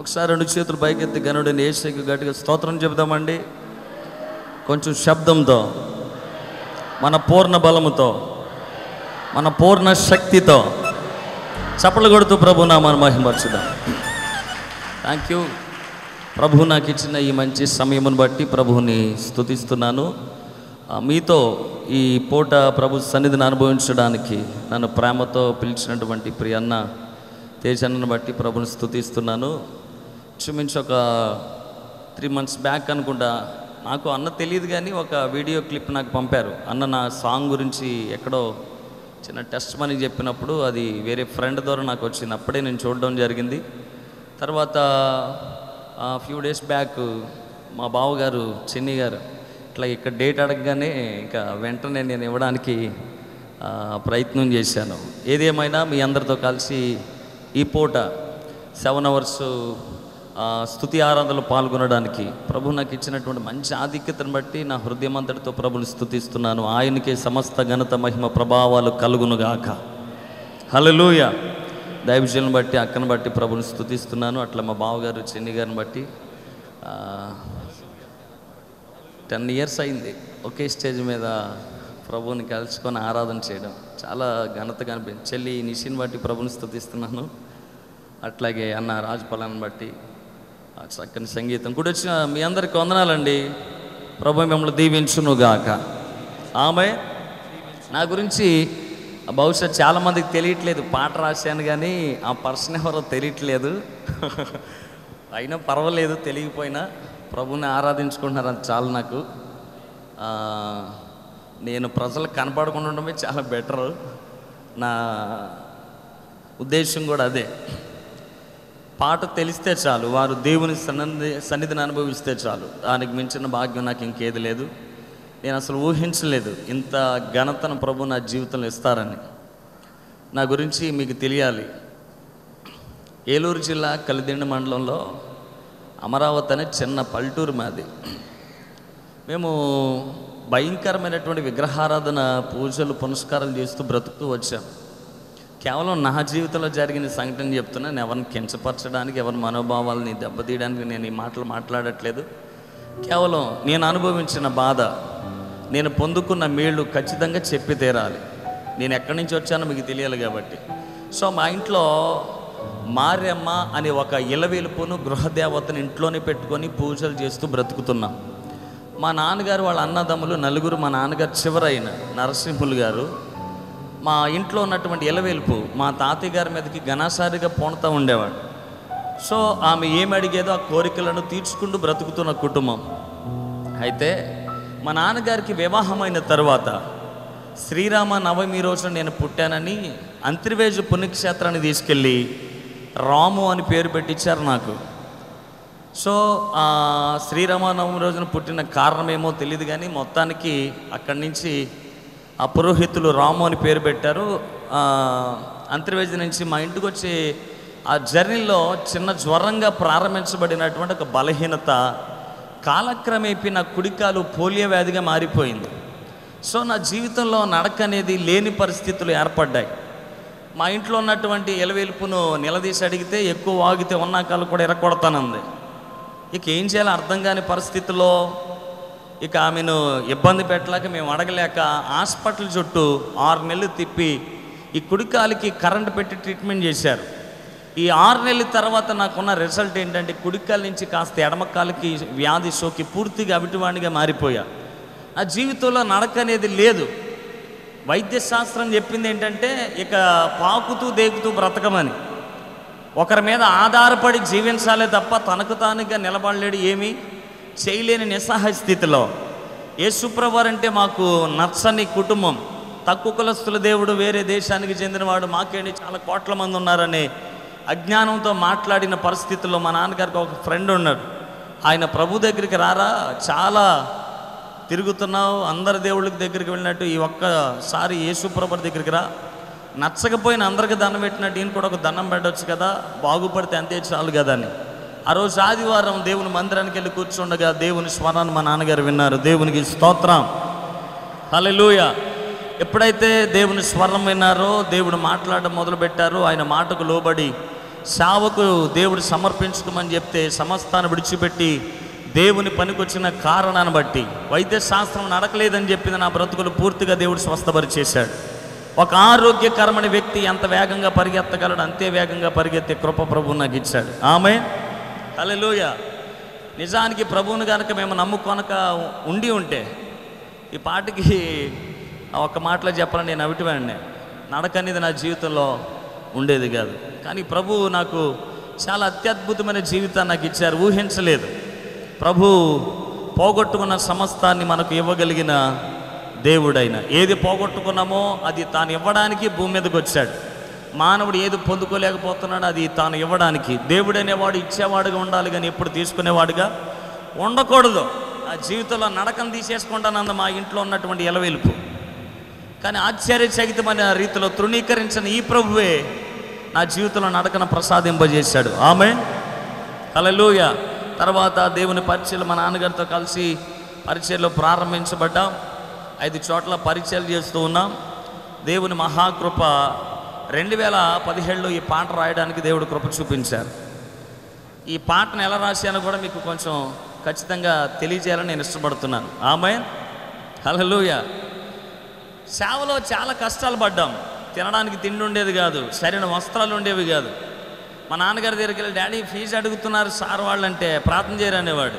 ఒకసారి రెండు చేతులు పైకెత్తి గనుడిని యేసుకి గట్టిగా స్తోత్రం చెబుదామండి. కొంచెం శబ్దంతో, మన పూర్ణ బలముతో, మన పూర్ణ శక్తితో చప్పట్లు కొడుతూ ప్రభు నామాన్ని మహిమపరచుదాం. Thank you. ప్రభు నాకు ఇచ్చిన ఈ మంచి సమయమును బట్టి ప్రభువుని స్తుతిస్తున్నాను. మీతో ఈ పూట ప్రభు సన్నిధిని అనుభవించడానికి నన్ను ప్రేమతో పిలిచినటువంటి ప్రియ అన్న తేజన్నను బట్టి ప్రభుని స్తుతిస్తున్నాను. క్షమించి ఒక 3 months బ్యాక్ అనుకుంటా, నాకు అన్న తెలియదు కానీ ఒక వీడియో క్లిప్ నాకు పంపారు. అన్న నా సాంగ్ గురించి ఎక్కడో చిన్న టెస్ట్ మనీ చెప్పినప్పుడు అది వేరే ఫ్రెండ్ ద్వారా నాకు వచ్చింది. అప్పుడే నేను చూడడం జరిగింది. తర్వాత ఫ్యూ డేస్ బ్యాక్ మా బావగారు చెన్నీ గారు ఇట్లా ఇక్కడ డేట్ అడగగానే ఇంకా వెంటనే నేను ఇవ్వడానికి ప్రయత్నం చేశాను. ఏదేమైనా మీ అందరితో కలిసి ఈ పూట 7 hours స్తుతి ఆరాధనలో పాల్గొనడానికి ప్రభు నాకు ఇచ్చినటువంటి మంచి ఆధిక్యతను బట్టి నా హృదయం అంతటితో ప్రభుని స్తుతిస్తున్నాను. ఆయనకే సమస్త ఘనత మహిమ ప్రభావాలు కలుగునుగాక. హల్లెలూయా. దైవజనులను బట్టి అక్కను బట్టి ప్రభుని స్తుతిస్తున్నాను. అట్లా మా బావగారు చెన్ని గారిని బట్టి 10 years అయింది ఒకే స్టేజ్ మీద ప్రభువుని కలుసుకొని ఆరాధన చేయడం. చాలా ఘనతగా అనిపించింది. చెల్లి నిషిని బట్టి ప్రభుని స్తుతిస్తున్నాను. అట్లాగే అన్న రాజపాలను బట్టి చక్కని సంగీతం కూడా వచ్చిన మీ అందరికి వందనాలండి. ప్రభు మిమ్మల్ని దీవించునుగాక. ఆమె నా గురించి బహుశా చాలామందికి తెలియట్లేదు. పాట రాశాను కానీ ఆ పర్సన్ ఎవరో తెలియట్లేదు. అయినా పర్వాలేదు, తెలియకపోయినా ప్రభుని ఆరాధించుకుంటున్నారు, అది చాలు నాకు. నేను ప్రజలకు కనపడకుండా ఉండడమే చాలా బెటరు. నా ఉద్దేశం కూడా అదే. పాట తెలిస్తే చాలు, వారు దేవుని సన్నిధిని అనుభవిస్తే చాలు. దానికి మించిన భాగ్యం నాకు ఇంకేది లేదు. నేను అసలు ఊహించలేదు ఇంత ఘనతను ప్రభు నా జీవితంలో ఇస్తారని. నా గురించి మీకు తెలియాలి. ఏలూరు జిల్లా కలిదిండి మండలంలో అమరావతి అనే చిన్న పల్లెటూరు మాది. మేము భయంకరమైనటువంటి విగ్రహారాధన, పూజలు, పునస్కారాలు చేస్తూ బ్రతుకుతూ వచ్చాం. కేవలం నా జీవితంలో జరిగిన సంఘటన చెప్తున్నాను. ఎవరిని కించపరచడానికి, ఎవరి మనోభావాలని దెబ్బతీయడానికి నేను ఈ మాటలు మాట్లాడట్లేదు. కేవలం నేను అనుభవించిన బాధ, నేను పొందుకున్న మేళ్ళు ఖచ్చితంగా చెప్పి తీరాలి. నేను ఎక్కడి నుంచి వచ్చానో మీకు తెలియాలి కాబట్టి. సో మా ఇంట్లో మారెమ్మ అనే ఒక ఇలవేలుపును గృహదేవతను ఇంట్లోనే పెట్టుకొని పూజలు చేస్తూ బ్రతుకుతున్నాం. మా నాన్నగారు వాళ్ళ అన్నదమ్ములు 4. మా నాన్నగారు చివరైన నరసింహులు గారు మా ఇంట్లో ఉన్నటువంటి ఇలవేలుపు మా తాతయ్య గారి మీదకి ఘనాసారిగా పోనుతూ ఉండేవాడు. సో ఆమె ఏమి అడిగేదో ఆ కోరికలను తీర్చుకుంటూ బ్రతుకుతున్న కుటుంబం. అయితే మా నాన్నగారికి వివాహమైన తర్వాత శ్రీరామ నవమి రోజున నేను పుట్టానని అంతర్వేజు పుణ్యక్షేత్రాన్ని తీసుకెళ్ళి రాము అని పేరు పెట్టించారు నాకు. సో శ్రీరామనవమి రోజున పుట్టిన కారణమేమో తెలియదు కానీ మొత్తానికి అక్కడి నుంచి ఆ పురోహితులు రాము అని పేరు పెట్టారు. అంతర్వేది నుంచి మా ఇంటికి వచ్చి ఆ జర్నీలో చిన్న జ్వరంగా ప్రారంభించబడినటువంటి ఒక బలహీనత కాలక్రమేపీ నా కుడికాలు పోలియో వ్యాధిగా మారిపోయింది. సో నా జీవితంలో నడక అనేది లేని పరిస్థితులు ఏర్పడ్డాయి. మా ఇంట్లో ఉన్నటువంటి ఇలవేలుపును నిలదీసి అడిగితే ఎక్కువ వాగితే ఉన్న కాలు కూడా ఎరగొడతానంది. ఇక ఏం చేయాలో అర్థం కాని పరిస్థితుల్లో ఇక ఆమెను ఇబ్బంది పెట్టలేక మేము అడగలేక హాస్పిటల్ చుట్టూ 6 నెలలు తిప్పి ఈ కుడికాలికి కరెంటు పెట్టి ట్రీట్మెంట్ చేశారు. ఈ 6 నెలల తర్వాత నాకున్న రిజల్ట్ ఏంటంటే కుడికాల నుంచి కాస్త ఎడమకాలకి వ్యాధి సోకి పూర్తిగా అవిటివాణిగా మారిపోయా. నా జీవితంలో నడక అనేది లేదు. వైద్యశాస్త్రం చెప్పింది ఏంటంటే ఇక పాకుతూ దేకుతూ బ్రతకమని, ఒకరి మీద ఆధారపడి జీవించాలే తప్ప తనకు తానుగా నిలబడలేడు, ఏమీ చేయలేని నిస్సహాయ స్థితిలో. యేసుప్రభువారు అంటే మాకు నచ్చని కుటుంబం, తక్కువ కులస్తుల దేవుడు, వేరే దేశానికి చెందినవాడు, మాకేంటి చాలా కోట్ల మంది ఉన్నారని అజ్ఞానంతో మాట్లాడిన పరిస్థితుల్లో మా నాన్నగారికి ఒక ఫ్రెండ్ ఉన్నాడు. ఆయన ప్రభు దగ్గరికి రారా, చాలా తిరుగుతున్నావు, అందరి దేవుళ్ళకి దగ్గరికి వెళ్ళినట్టు ఈ ఒక్కసారి యేసుప్రభువారి దగ్గరికి రా, నచ్చకపోయిన అందరికి దండం పెట్టినట్టు ఈయన కూడా ఒక దండం పెట్టవచ్చు కదా, బాగుపడితే అంతే చాలు కదా అని. ఆ రోజు ఆదివారం దేవుని మందిరానికి వెళ్ళి కూర్చుండగా దేవుని స్వరాన్ని మా నాన్నగారు విన్నారు. దేవునికి స్తోత్రం, హల్లెలూయా. ఎప్పుడైతే దేవుని స్వరం విన్నారో, దేవుడు మాట్లాడడం మొదలుపెట్టారో, ఆయన మాటకు లోబడి సేవకు దేవుడు సమర్పించుకోమని చెప్తే సమస్తాన్ని విడిచిపెట్టి దేవుని పనికొచ్చిన కారణాన్ని బట్టి వైద్య శాస్త్రం నడకలేదని చెప్పింది నా బ్రతుకులు పూర్తిగా దేవుడు స్వస్థపరిచేశాడు. ఒక ఆరోగ్యకరమైన వ్యక్తి ఎంత వేగంగా పరిగెత్తగలడు అంతే వేగంగా పరిగెత్తే కృప ప్రభువు నాకు ఇచ్చాడు. ఆమేన్, హల్లెలూయా. నిజానికి ప్రభువుని కనుక మేము నమ్ముకొనక ఉండి ఉంటే ఈ పాటికి ఒక్క మాటలో చెప్పాలని నేను అవిటివాడిని, నడక అనేది నా జీవితంలో ఉండేది కాదు. కానీ ప్రభువు నాకు చాలా అత్యద్భుతమైన జీవితాన్ని నాకు ఇచ్చారు, ఊహించలేదు. ప్రభు పోగొట్టుకున్న సమస్తాన్ని మనకు ఇవ్వగలిగిన దేవుడైన, ఏది పోగొట్టుకున్నామో అది తాను ఇవ్వడానికి భూమి మీదకి వచ్చాడు. మానవుడు ఏది పొందుకోలేకపోతున్నాడో అది తాను ఇవ్వడానికి. దేవుడు అనేవాడు ఇచ్చేవాడుగా ఉండాలి కానీ ఎప్పుడు తీసుకునేవాడుగా ఉండకూడదు. ఆ జీవితంలో నడకను తీసేసుకుంటానంద మా ఇంట్లో ఉన్నటువంటి ఎలవెలుపు. కానీ ఆశ్చర్యచకితమైన రీతిలో తృణీకరించిన ఈ ప్రభువే నా జీవితంలో నడకను ప్రసాదింపజేశాడు. ఆమేన్, హల్లెలూయా. తర్వాత దేవుని పరిచయలు మా నాన్నగారితో కలిసి పరిచయలో ప్రారంభించబడ్డాం. 5 చోట్ల పరిచయలు చేస్తూ ఉన్నాం. దేవుని మహాకృప 2017లో ఈ పాట రాయడానికి దేవుడు కృప చూపించారు. ఈ పాటను ఎలా రాశానో కూడా మీకు కొంచెం ఖచ్చితంగా తెలియజేయాలని నేను ఇష్టపడుతున్నాను. ఆమేన్, హల్లెలూయా. సేవలో చాలా కష్టాలు పడ్డాం. తినడానికి తిండి ఉండేది కాదు, సరైన వస్త్రాలు ఉండేవి కాదు. మా నాన్నగారి దగ్గరికి వెళ్ళి డాడీ ఫీజు అడుగుతున్నారు సార్ వాళ్ళంటే ప్రార్థన చేయరు అనేవాడు.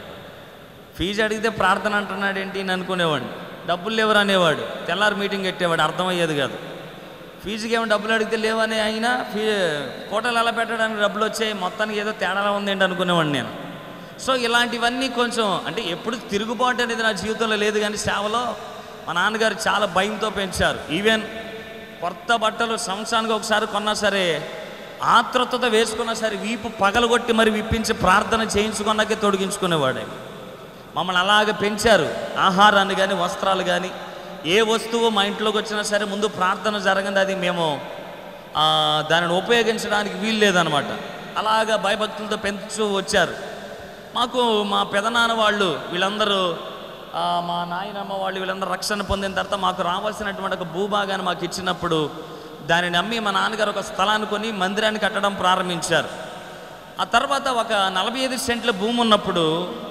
ఫీజు అడిగితే ప్రార్థన అంటున్నాడు ఏంటి అని అనుకునేవాడిని. డబ్బులు లేవరు అనేవాడు. తెల్లారి మీటింగ్ పెట్టేవాడు, అర్థమయ్యేది కాదు. ఫీజుకి ఏమో డబ్బులు అడిగితే లేవని అయినా కోటలు ఎలా పెట్టడానికి డబ్బులు వచ్చాయి, మొత్తానికి ఏదో తేడాలా ఉందేంటి అనుకునేవాడిని నేను. సో ఇలాంటివన్నీ కొంచెం అంటే ఎప్పుడు తిరుగుబాటు అనేది నా జీవితంలో లేదు. కానీ సేవలో మా నాన్నగారు చాలా భయంతో పెంచారు. ఈవెన్ కొత్త బట్టలు సంవత్సరానికి ఒకసారి కొన్నా సరే ఆత్రుతతో వేసుకున్నా సరే వీపు పగలగొట్టి మరి విప్పించి ప్రార్థన చేయించుకున్నాకే తొడిగించుకునేవాడే. మమ్మల్ని అలాగే పెంచారు. ఆహారాన్ని కానీ వస్త్రాలు కానీ ఏ వస్తువు మా ఇంట్లోకి వచ్చినా సరే ముందు ప్రార్థన జరగండి, అది మేము దానిని ఉపయోగించడానికి వీలు లేదనమాట. అలాగా భయభక్తులతో పెంచు వచ్చారు. మాకు మా పెదనాన్న వాళ్ళు వీళ్ళందరూ మా నాయనమ్మ వాళ్ళు వీళ్ళందరూ రక్షణ పొందిన తర్వాత మాకు రావాల్సినటువంటి ఒక భూభాగాన్ని మాకు ఇచ్చినప్పుడు దానిని అమ్మి మా నాన్నగారు ఒక స్థలాన్ని కొని మందిరాన్ని కట్టడం ప్రారంభించారు. ఆ తర్వాత ఒక 45 సెంట్ల భూమి ఉన్నప్పుడు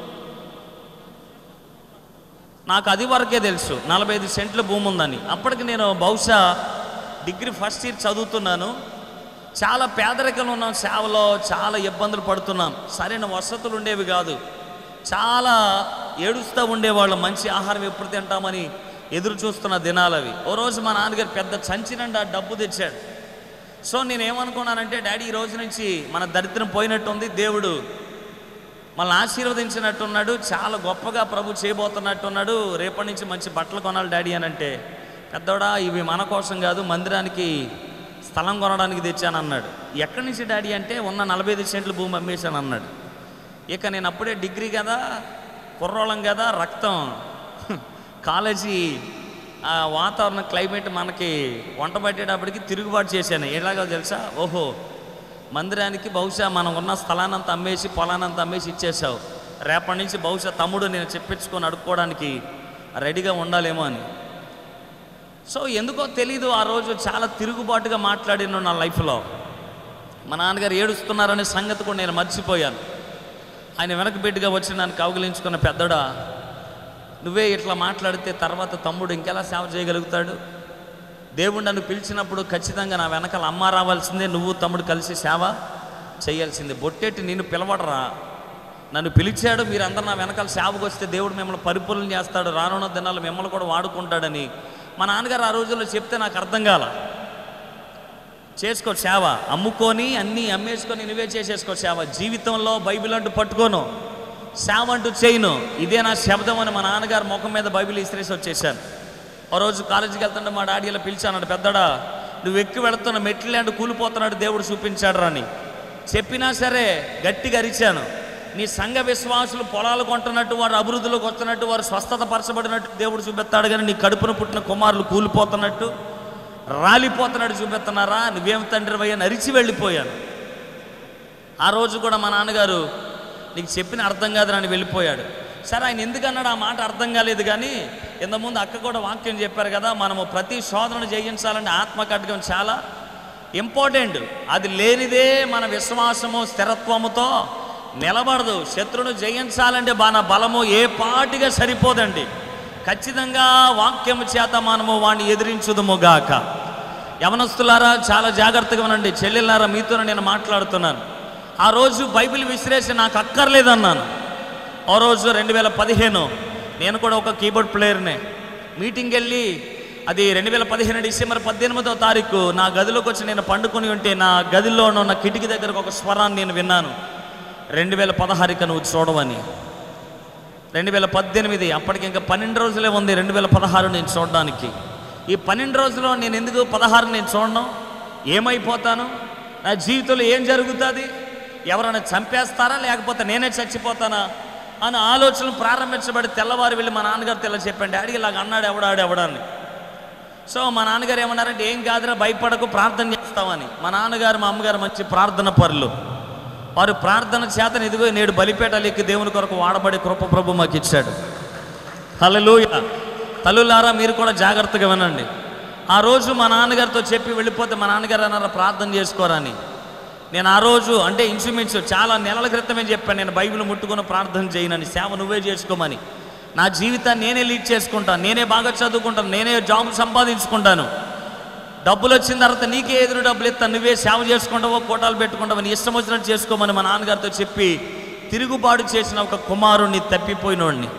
నాకు అది వరకే తెలుసు 45 సెంట్ల భూమి ఉందని. అప్పటికి నేను బహుశా డిగ్రీ ఫస్ట్ ఇయర్ చదువుతున్నాను. చాలా పేదరికంలో ఉన్నాం, సేవలో చాలా ఇబ్బందులు పడుతున్నాం. సరైన వసతులు ఉండేవి కాదు. చాలా ఏడుస్తూ ఉండేవాళ్ళు. మంచి ఆహారం ఎప్పుడు తింటామని ఎదురు చూస్తున్న దినాలు అవి. ఓ రోజు మా నాన్నగారు పెద్ద సంచి నిండా డబ్బు తెచ్చాడు. సో నేనేమనుకున్నానంటే డాడీ ఈ రోజు నుంచి మన దరిద్రం పోయినట్టు ఉంది, దేవుడు మనల్ని ఆశీర్వదించినట్టున్నాడు, చాలా గొప్పగా ప్రభు చేయబోతున్నట్టున్నాడు, రేపటి నుంచి మంచి బట్టలు కొనాలి డాడీ అని అంటే, పెద్దోడా ఇవి మన కోసం కాదు మందిరానికి స్థలం కొనడానికి తెచ్చానన్నాడు. ఎక్కడి నుంచి డాడీ అంటే ఉన్న 45 సెంట్ల భూమి అమ్మేశాను అన్నాడు. ఇక నేను అప్పుడే డిగ్రీ కదా, కుర్రోళం కదా, రక్తం కాలేజీ వాతావరణం క్లైమేట్ మనకి వంట పట్టేటప్పటికి తిరుగుబాటు చేశాను. ఎలాగో తెలుసా, ఓహో మందిరానికి బహుశా మనం ఉన్న స్థలానంతా అమ్మేసి పొలానంతా అమ్మేసి ఇచ్చేసావు, రేపటి నుంచి బహుశా తమ్ముడు నేను చెప్పించుకొని అడుక్కోవడానికి రెడీగా ఉండాలేమో అని. సో ఎందుకో తెలీదు ఆ రోజు చాలా తిరుగుబాటుగా మాట్లాడిన నా లైఫ్లో. మా నాన్నగారు ఏడుస్తున్నారనే సంగతి కూడా నేను మర్చిపోయాను. ఆయన వెనక బిడ్డగా వచ్చి నన్ను కౌగిలించుకున్న, పెద్దడా నువ్వే ఇట్లా మాట్లాడితే తర్వాత తమ్ముడు ఇంకెలా సేవ చేయగలుగుతాడు? దేవుడు నన్ను పిలిచినప్పుడు ఖచ్చితంగా నా వెనకాల అమ్మ రావాల్సిందే, నువ్వు తమ్ముడు కలిసి సేవ చేయాల్సిందే. బొట్టెట్టి నిన్ను పిలవడరా, నన్ను పిలిచాడు, మీరందరూ నా వెనకాల సేవకు వస్తే దేవుడు మిమ్మల్ని పరిపూర్ణం చేస్తాడు, రానున్న దినాలు మిమ్మల్ని కూడా వాడుకుంటాడని మా నాన్నగారు ఆ రోజుల్లో చెప్తే నాకు అర్థం కాల. చేసుకో సేవ, అమ్ముకొని అన్నీ అమ్మేసుకొని నువ్వే చేసేసుకో సేవ, జీవితంలో బైబిల్ అంటూ పట్టుకోను, సేవ అంటూ చేయను, ఇదే నా శబ్దం అని మా నాన్నగారు ముఖం మీద బైబిల్ ఇసిరేసి వచ్చేసాను. ఓ రోజు కాలేజీకి వెళ్తుంటే మా డాడీ ఇలా పిలిచాడు, పెద్దడా నువ్వు ఎక్కి వెళుతున్న మెట్లు లాంటి కూలిపోతున్నాడు దేవుడు చూపించాడు అని చెప్పినా సరే గట్టిగా అరిచాను. నీ సంఘ విశ్వాసులు పొలాలు కొంటున్నట్టు, వారు అభివృద్ధిలోకి వస్తున్నట్టు, వారు స్వస్థత పరచబడినట్టు దేవుడు చూపెత్తాడు, కానీ నీ కడుపున పుట్టిన కుమారులు కూలిపోతున్నట్టు రాలిపోతున్నట్టు చూపెత్తన్నారా, నువ్వేం తండ్రివయ్యా అని అరిచి వెళ్ళిపోయాను. ఆ రోజు కూడా మా నాన్నగారు నీకు చెప్పిన అర్థం కాదు అని వెళ్ళిపోయాడు. సరే ఆయన ఎందుకన్నాడు ఆ మాట అర్థం కాలేదు, కానీ ఇంతకుముందు అక్క కూడా వాక్యం చెప్పారు కదా, మనము ప్రతి శోధనను జయించాలంటే ఆత్మకడ్గం చాలా ఇంపార్టెంట్. అది లేనిదే మన విశ్వాసము స్థిరత్వముతో నిలబడదు. శత్రువును జయించాలంటే మన బలము ఏ పాటిగా సరిపోదండి. ఖచ్చితంగా వాక్యము చేత మనము వాడిని ఎదిరించుదుముగాక. యవనస్తులారా చాలా జాగ్రత్తగా ఉనండి. చెల్లెలారా మీతో నేను మాట్లాడుతున్నాను. ఆ రోజు బైబిల్ విశ్లేషణ నాకు అక్కర్లేదన్నాను. ఆ రోజు 2015 నేను కూడా ఒక కీబోర్డ్ ప్లేయర్నే. మీటింగ్కి వెళ్ళి అది 2015 డిసెంబర్ 18వ తారీఖు నా గదిలోకి వచ్చి నేను పండుకొని ఉంటే నా గదిలో ఉన్న కిటికీ దగ్గరకు ఒక స్వరాన్ని నేను విన్నాను. 2016 నువ్వు చూడవని. 2018 అప్పటికి ఇంకా 12 రోజులే ఉంది 2016 నేను చూడడానికి. ఈ 12 రోజుల్లో నేను ఎందుకు 16 నేను చూడను? ఏమైపోతాను? నా జీవితంలో ఏం జరుగుతుంది? ఎవరైనా చంపేస్తారా లేకపోతే నేనే చచ్చిపోతానా అని ఆలోచనలు ప్రారంభించబడి తెల్లవారు వెళ్ళి మా నాన్నగారు తెల్ల చెప్పండి, డాడీ ఇలాగ అన్నాడు ఎవడాన్ని. సో మా నాన్నగారు ఏమన్నారంటే, ఏం కాదురా భయపడకు, ప్రార్థన చేస్తామని. మా నాన్నగారు మా అమ్మగారు మంచి ప్రార్థన పరులు. వారు ప్రార్థన చేతను ఇదిగో నేడు బలిపేటలెక్కి దేవుని కొరకు వాడబడి కృప ప్రభు మాకు ఇచ్చాడు. హల్లెలూయా. తల్లులారా మీరు కూడా జాగ్రత్తగా వినండి. ఆ రోజు మా నాన్నగారితో చెప్పి వెళ్ళిపోతే మా నాన్నగారు అన్నారు ప్రార్థన చేసుకోరని. నేను ఆ రోజు అంటే ఇంచుమించు చాలా నెలల క్రితమే చెప్పాను, నేను బైబిల్ ముట్టుకొని ప్రార్థన చేయనని, సేవ నువ్వే చేసుకోమని. నా జీవితాన్ని నేనే లీడ్ చేసుకుంటాను, నేనే బాగా చదువుకుంటాను, నేనే జాబ్ సంపాదించుకుంటాను, డబ్బులు వచ్చిన తర్వాత నీకే ఎదురు డబ్బులు ఇస్తాను, నువ్వే సేవ చేసుకుంటావో కోటాలు పెట్టుకుంటావో నీ ఇష్టం వచ్చినట్టు చేసుకోమని మా నాన్నగారితో చెప్పి తిరుగుబాటు చేసిన ఒక కుమారుణ్ణి తప్పిపోయినోడిని.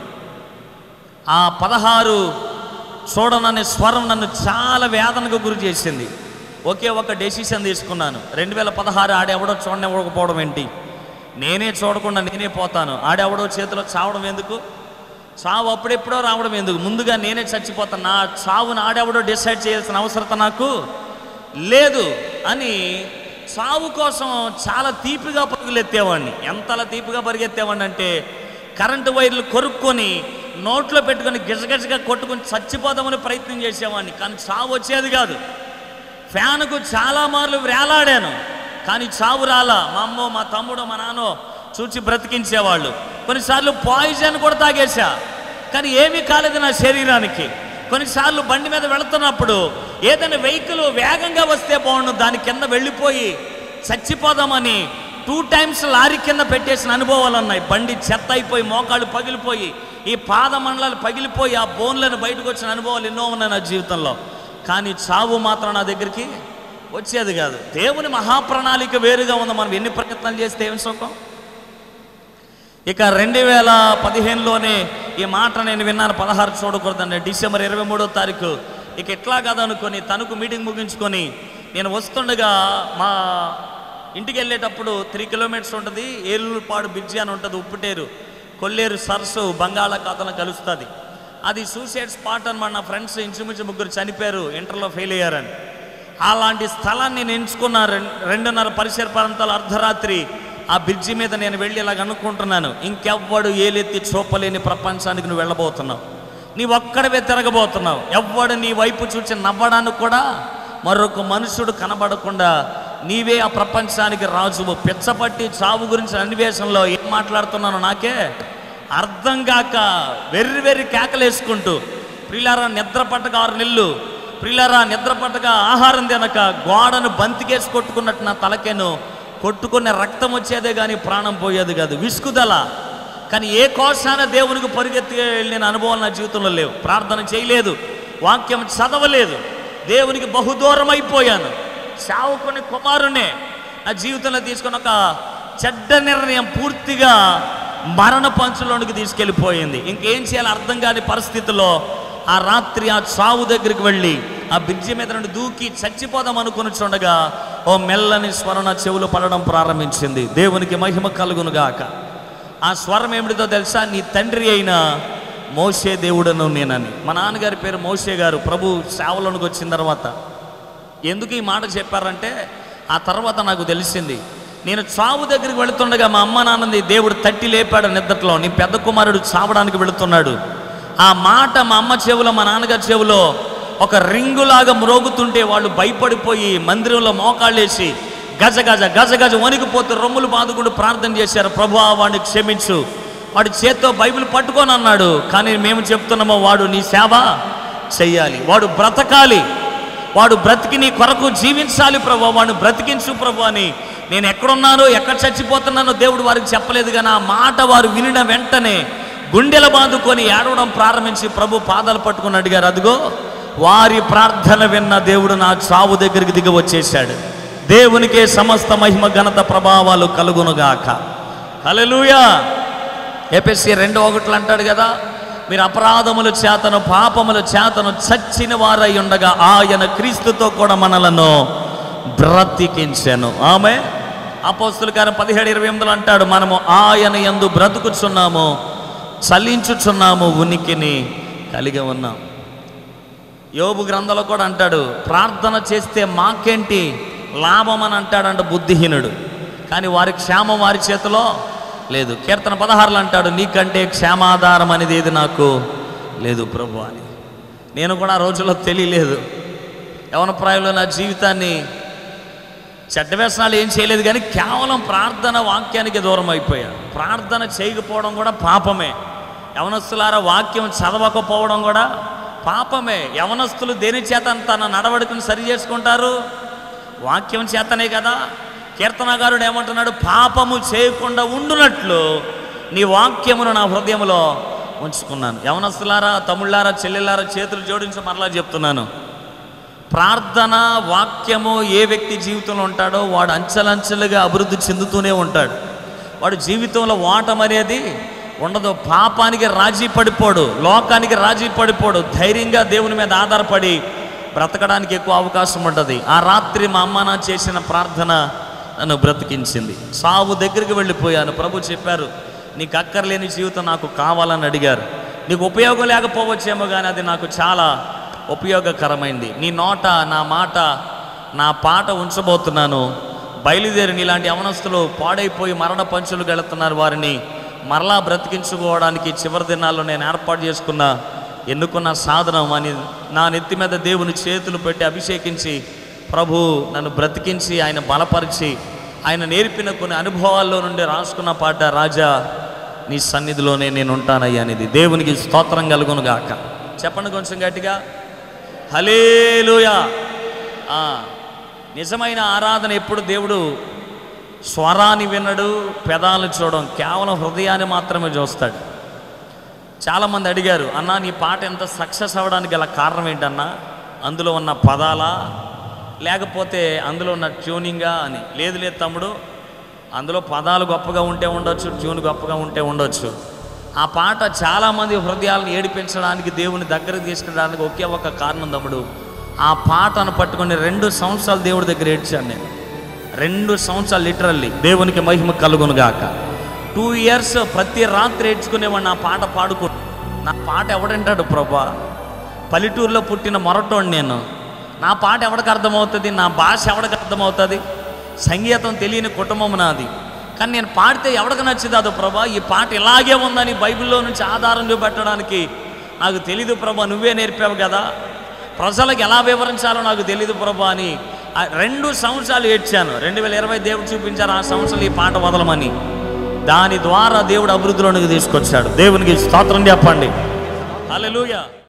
ఆ 16 చూడననే స్వరం నన్ను చాలా వేదనకు గురి చేసింది. ఒకే ఒక డెసిషన్ తీసుకున్నాను. 2016 ఆడెవడో చూడనివ్వకపోవడం ఏంటి, నేనే చూడకుండా నేనే పోతాను. ఆడెవడో చేతిలో చావడం ఎందుకు, చావు అప్పుడెప్పుడో రావడం ఎందుకు, ముందుగా నేనే చచ్చిపోతాను. నా చావును ఆడెవడో డిసైడ్ చేయాల్సిన అవసరత నాకు లేదు అని చావు కోసం చాలా తీపిగా పరుగులెత్తేవాడిని. ఎంతలా తీపిగా పరిగెత్తేవాడిని అంటే కరెంటు వైర్లు కొరుక్కొని నోట్లో పెట్టుకొని గిజగజగా కొట్టుకొని చచ్చిపోదామని ప్రయత్నం చేసేవాడిని. కానీ చావు వచ్చేది కాదు. ఫ్యాన్కు చాలా మార్లు వేలాడాను కానీ చావు రాలా. మా అమ్మో మా తమ్ముడో మా నాన్నో చూచి బ్రతికించేవాళ్ళు. కొన్నిసార్లు పాయిజన్ కూడా తాగేశా కానీ ఏమీ కాలేదు నా శరీరానికి. కొన్నిసార్లు బండి మీద వెళుతున్నప్పుడు ఏదైనా వెహికల్ వేగంగా వస్తే బాగుండు, దాని కింద వెళ్ళిపోయి చచ్చిపోదామని 2 times లారీ కింద పెట్టేసిన అనుభవాలు ఉన్నాయి. బండి చెత్త అయిపోయి మోకాళ్ళు పగిలిపోయి ఈ పాద మండలాలు పగిలిపోయి ఆ బోన్లను బయటకు వచ్చిన అనుభవాలు ఎన్నో ఉన్నాయి నా జీవితంలో. కానీ చావు మాత్రం నా దగ్గరికి వచ్చేది కాదు. దేవుని మహాప్రణాళిక వేరుగా ఉంది. మనం ఎన్ని ప్రయత్నాలు చేస్తే ఏం సుఖం. ఇక 2015లోనే ఈ మాట నేను విన్నాను, 16 చూడకూడదండి. డిసెంబర్ 23వ తారీఖు ఇక ఎట్లా కాదనుకొని తణుకు మీటింగ్ ముగించుకొని నేను వస్తుండగా మా ఇంటికి వెళ్ళేటప్పుడు 3 kilometers ఉంటుంది, ఏలూరుపాడు బ్రిడ్జి అని ఉంటుంది, ఉప్పుటేరు కొల్లేరు సరస్సు బంగాళాఖాతంలో కలుస్తుంది. అది సూసైడ్ స్పాట్ అనమాట. నా ఫ్రెండ్స్ ఇంచుమించు 3 చనిపోయారు, ఇంటర్లో ఫెయిల్ అయ్యారని. అలాంటి స్థలాన్ని నేను ఎంచుకున్న 2:30 పరిసర ప్రాంతాలు అర్ధరాత్రి ఆ బ్రిడ్జి మీద నేను వెళ్ళి ఇలాగ అనుకుంటున్నాను, ఇంకెవ్వడు ఏలెత్తి చూపలేని ప్రపంచానికి నువ్వు వెళ్ళబోతున్నావు, నీ ఒక్కడవే తిరగబోతున్నావు, ఎవ్వడు నీ వైపు చూసి నవ్వడానికి కూడా మరొక మనుషుడు కనబడకుండా నీవే ఆ ప్రపంచానికి రాజువు. పిచ్చపట్టి చావు గురించి అన్వేషణలో ఏం మాట్లాడుతున్నానో నాకే అర్థం కాక వెర్రి కేకలేసుకుంటూ, ప్రియులారా నిద్ర పట్టక 6 నెలలు, ప్రియులారా నిద్ర పట్టక ఆహారం తినక గోడను బంతికేసి కొట్టుకున్నట్టు నా తలకేను కొట్టుకునే రక్తం వచ్చేదే కానీ ప్రాణం పోయేది కాదు. విసుకుదల. కానీ ఏ కోశాన దేవునికి పరిగెత్తి వెళ్ళిన అనుభవం నా జీవితంలో లేవు. ప్రార్థన చేయలేదు, వాక్యం చదవలేదు, దేవునికి బహుదూరం అయిపోయాను. సేవకుని కుమారునే నా జీవితంలో తీసుకున్న ఒక చెడ్డ నిర్ణయం పూర్తిగా మరణ పంచులోనికి తీసుకెళ్ళిపోయింది. ఇంకేం చేయాలో అర్థం కాని పరిస్థితుల్లో ఆ రాత్రి ఆ చావు దగ్గరికి వెళ్ళి ఆ బ్రిడ్జి మీద నుండి దూకి చచ్చిపోదాం అనుకుని చూడగా ఓ మెల్లని స్వరం నా చెవులు పడడం ప్రారంభించింది. దేవునికి మహిమ కలుగునుగాక. ఆ స్వరం ఏమిటితో తెలుసా? నీ తండ్రి అయిన మోషే దేవుడను నేనని. మా నాన్నగారి పేరు మోషే గారు. ప్రభు సేవలోనికి వచ్చిన తర్వాత ఎందుకు ఈ మాట చెప్పారంటే ఆ తర్వాత నాకు తెలిసింది. నేను చావు దగ్గరికి వెళుతుండగా మా అమ్మ నాన్నది దేవుడు తట్టి లేపాడు నిద్రలో, నీ పెద్ద కుమారుడు చావడానికి వెళుతున్నాడు. ఆ మాట మా అమ్మ చెవులో మా నాన్నగారి చెవులో ఒక రింగులాగా మ్రోగుతుంటే వాళ్ళు భయపడిపోయి మందిరంలో మోకాళ్ళేసి గజ గజ గజ గజ వణికిపోతూ రొమ్ములు బాదుకుంటూ ప్రార్థన చేశారు. ప్రభువా వాడిని క్షమించు, వాడి చేత్తో బైబిల్ పట్టుకొని అన్నాడు. కానీ మేము చెప్తున్నామో వాడు నీ సేవ చెయ్యాలి, వాడు బ్రతకాలి. వాడు బ్రతికి నీ కొరకు జీవించాలి ప్రభు, వాడిని బ్రతికించు ప్రభు అని నేను ఎక్కడున్నానో ఎక్కడ చచ్చిపోతున్నానో దేవుడు వారికి చెప్పలేదు. కానీ ఆ మాట వారు వినిన వెంటనే గుండెల బాదుకొని ఏడవడం ప్రారంభించి ప్రభు పాదాలు పట్టుకొని అడిగారు. అదిగో వారి ప్రార్థన విన్న దేవుడు నా చావు దగ్గరికి దిగి వచ్చేసాడు. దేవునికే సమస్త మహిమ ఘనత ప్రభావాలు కలుగునుగాక. హల్లెలూయా. ఎఫెసీ 2:1 అంటాడు కదా, మీరు అపరాధముల చేతను పాపముల చేతను చచ్చిన వారై ఉండగా ఆయన క్రీస్తుతో కూడా మనలను బ్రతికించెను. ఆమె అపోస్తలుల కార్యం 17:28 అంటాడు, మనము ఆయన యందు బ్రతుకుచున్నాము, చలించుచున్నాము, ఉనికిని కలిగి ఉన్నాం. యోబు గ్రంథంలో కూడా అంటాడు, ప్రార్థన చేస్తే మాకేంటి లాభం అని అంటాడంట బుద్ధిహీనుడు. కానీ వారి క్షేమం వారి చేతిలో లేదు. కీర్తన 16 అంటాడు, నీకంటే క్షేమాధారం అనేది ఏది నాకు లేదు ప్రభు అని. నేను కూడా ఆ రోజుల్లో తెలియలేదు. యవన ప్రాయంలో నా జీవితాన్ని చెడ్డ వ్యసనాలు ఏం చేయలేదు, కానీ కేవలం ప్రార్థన వాక్యానికి దూరం అయిపోయా. ప్రార్థన చేయకపోవడం కూడా పాపమే. యవనస్తులారా, వాక్యం చదవకపోవడం కూడా పాపమే. యవనస్తులు దేని చేత తన నడవడికను సరి చేసుకుంటారు? వాక్యం చేతనే కదా. కీర్తనగారుడు ఏమంటున్నాడు, పాపము చేయకుండా ఉండునట్లు నీ వాక్యమును నా హృదయంలో ఉంచుకున్నాను. యవనస్తులారా, తమ్ముళ్ళారా, చెల్లెళ్ళారా, చేతులు జోడించి మరలా చెప్తున్నాను, ప్రార్థన వాక్యము ఏ వ్యక్తి జీవితంలో ఉంటాడో వాడు అంచెలంచెలుగా అభివృద్ధి చెందుతూనే ఉంటాడు. వాడు జీవితంలో ఓటమి అనేది ఉండదు. పాపానికి రాజీ పడిపోడు, లోకానికి రాజీ పడిపోడు. ధైర్యంగా దేవుని మీద ఆధారపడి బ్రతకడానికి ఎక్కువ అవకాశం ఉంటుంది. ఆ రాత్రి మా అమ్మ నా చేసిన ప్రార్థన నన్ను బ్రతికించింది. సావు దగ్గరికి వెళ్ళిపోయాను. ప్రభు చెప్పారు, నీకు అక్కర్లేని జీవితం నాకు కావాలని అడిగారు. నీకు ఉపయోగం లేకపోవచ్చేమో, కానీ అది నాకు చాలా ఉపయోగకరమైంది. నీ నోట నా మాట నా పాట ఉంచబోతున్నాను. బయలుదేరి నీలాంటి యవనస్తులు పాడైపోయి మరణ పంచులు గెలుతున్నారు, వారిని మరలా బ్రతికించుకోవడానికి చివరి దినాల్లో నేను ఏర్పాటు చేసుకున్న ఎన్నుకున్న సాధనం అని నా నెత్తి మీద దేవుని చేతులు పెట్టి అభిషేకించి ప్రభు నన్ను బ్రతికించి ఆయన బలపరిచి ఆయన నేర్పిన కొన్ని అనుభవాల్లో నుండి రాసుకున్న పాట, రాజా నీ సన్నిధిలోనే నేను ఉంటానయ్యా అనేది. దేవునికి స్తోత్రం కలుగును గాక. చెప్పండి కొంచెం గట్టిగా, హల్లెలూయా. నిజమైన ఆరాధన ఎప్పుడు దేవుడు స్వరాన్ని వినడు, పెదాలు చూడడం, కేవలం హృదయాన్ని మాత్రమే చూస్తాడు. చాలామంది అడిగారు, అన్నా నీ పాట ఎంత సక్సెస్ అవ్వడానికి గల కారణం ఏంటన్నా? అందులో ఉన్న పదాలా లేకపోతే అందులో ఉన్న ట్యూనింగా అని. లేదు లేదు తమ్ముడు, అందులో పదాలు గొప్పగా ఉంటే ఉండొచ్చు, ట్యూన్ గొప్పగా ఉంటే ఉండొచ్చు. ఆ పాట చాలామంది హృదయాలను ఏడిపించడానికి, దేవుని దగ్గరకు తీసుకెళ్ళడానికి ఒకే ఒక కారణం తమ్ముడు. ఆ పాటను పట్టుకొని 2 సంవత్సరాలు దేవుడి దగ్గర ఏడ్చాను నేను. 2 సంవత్సరాలు లిటరల్లీ. దేవునికి మహిమ కలుగును గాక. 2 ఇయర్స్ ప్రతి రాత్రి ఏడ్చుకునేవాడు నా పాట పాడుకో. నా పాట ఎవడంటాడు ప్రభా? పల్లెటూరులో పుట్టిన మొరటోడు నేను. నా పాట ఎవడికి అర్థమవుతుంది? నా భాష ఎవడికి అర్థమవుతుంది? సంగీతం తెలియని కుటుంబం నాది. కానీ నేను పాడితే ఎవడికి నచ్చింది అదో ప్రభా? ఈ పాట ఇలాగే ఉందని బైబిల్లో నుంచి ఆధారం చూపెట్టడానికి నాకు తెలీదు ప్రభా, నువ్వే నేర్పావు కదా. ప్రజలకు ఎలా వివరించాలో నాకు తెలీదు ప్రభా అని 2 సంవత్సరాలు ఏడ్చాను. 2020 దేవుడు చూపించారు ఆ సంవత్సరాలు ఈ పాట వదలమని. దాని ద్వారా దేవుడు అభివృద్ధిలోనికి తీసుకొచ్చాడు. దేవునికి స్తోత్రం చెప్పండి. హల్లెలూయా.